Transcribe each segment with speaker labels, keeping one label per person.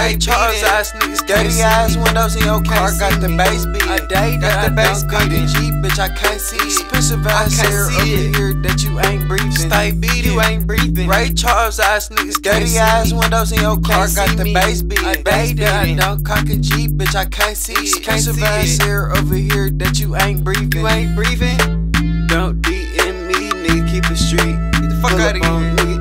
Speaker 1: Ray Charles ass niggas, dirty ass windows in your car, got the bass beating. Got the bass beating. G, bitch, I can't see it. Expensive ass hair over here that you ain't breathing. Stay beating, you ain't breathing. Ray Charles ass niggas, dirty ass windows in your car, got the bass beating. I don't cock a G, bitch, I can't see it. Expensive ass hair over here that you ain't breathing. You ain't breathing. Don't DM me, nigga, keep it street. Get the fuck out of here, nigga.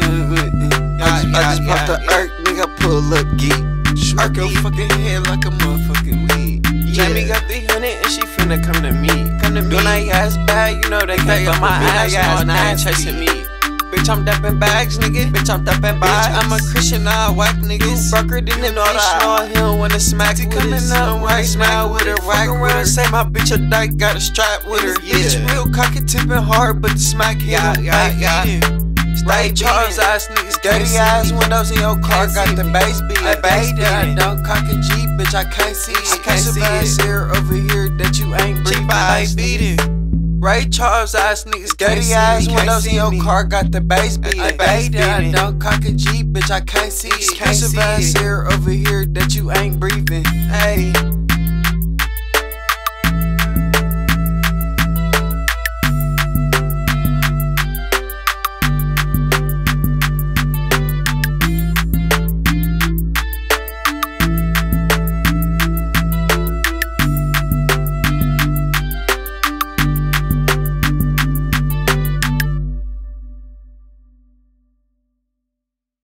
Speaker 1: I just popped the irk, nigga, pull up geek. Irk your fucking head like a motherfucking weed. Jamie got the 100 and she finna come to me. Doing that ass bad, you know they can't fuck my ass all night chasing me. Bitch, I'm dapping bags, nigga. Bitch, I'm dapping bags. I'm a Christian, I whack niggas. Broker than the bitch, know he don't wanna smack with coming up right now with a rack with her. Say my bitch a dyke, got a strap with her. Bitch, real cocky tipping hard, but the smack hit her. Ray Charles ass niggas, dirty ass windows in your car, got the bass beating. I don't cock a G, bitch, I can't see it. Expensive ass hair over here that you ain't breathing. Ray Charles ass niggas, dirty ass windows in your car, got the bass beating. I don't cock a G, bitch, I can't see it. Expensive ass hair over here that you ain't breathing. Hey.